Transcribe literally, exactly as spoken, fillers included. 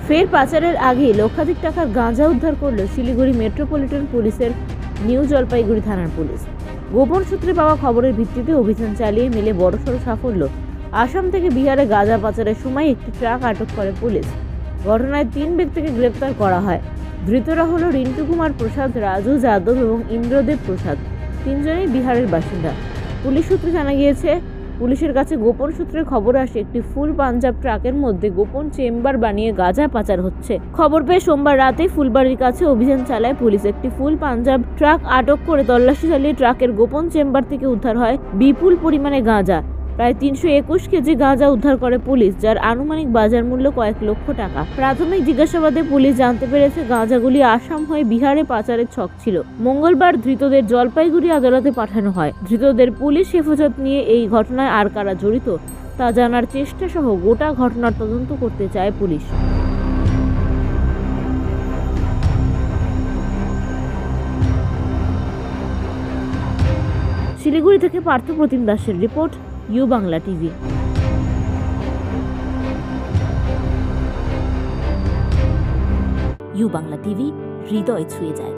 ফের পাচারের আগে লক্ষাধিক টাকার গাঁজা উদ্ধার করল শিলিগুড়ি মেট্রোপলিটন পুলিশের নিউ জলপাইগুড়ি থানার পুলিশ। গোপন সূত্রে পাওয়া খবরের ভিত্তিতে অভিযান চালিয়ে মিলে বড়সড় সাফল্য। আসাম থেকে বিহারে গাঁজা পাচারের সময় একটি ট্রাক আটক করে পুলিশ। ঘটনায় তিন ব্যক্তিকে গ্রেপ্তার করা হয়। ধৃতরা হল রিন্টু কুমার প্রসাদ, রাজু যাদব এবং ইন্দ্রদেব প্রসাদ। তিনজনই বিহারের বাসিন্দা। পুলিশ সূত্রে জানা গিয়েছে, পুলিশের কাছে গোপন সূত্রে খবর আসে একটি ফুল পাঞ্জাব ট্রাকের মধ্যে গোপন চেম্বার বানিয়ে গাঁজা পাচার হচ্ছে। খবর পেয়ে সোমবার রাতে ফুলবাড়ির কাছে অভিযান চালায় পুলিশ। একটি ফুল পাঞ্জাব ট্রাক আটক করে তল্লাশি চালিয়ে ট্রাকের গোপন চেম্বার থেকে উদ্ধার হয় বিপুল পরিমাণে গাঁজা। প্রায় তিনশো একুশ কেজি গাঁজা উদ্ধার করে পুলিশ, যার আনুমানিক বাজার মূল্য কয়েক লক্ষ টাকা। প্রাথমিক জিজ্ঞাসাবাদে পুলিশ জানতে পেরেছে গাঁজাগুলি আসাম হয়ে বিহারে পাচারের ছক ছিল। মঙ্গলবার ধৃতদের জলপাইগুড়ি আদালতে পাঠানো হয়। ধৃতদের পুলিশ হেফাজত নিয়ে এই ঘটনায় আর কারা জড়িত তা জানার চেষ্টা সহ গোটা ঘটনার তদন্ত করতে চায় পুলিশ। শিলিগুড়ি থেকে পার্থ প্রতিম দাসের report, U Bangla TV. U Bangla TV, হৃদয় ছুঁয়ে যায়।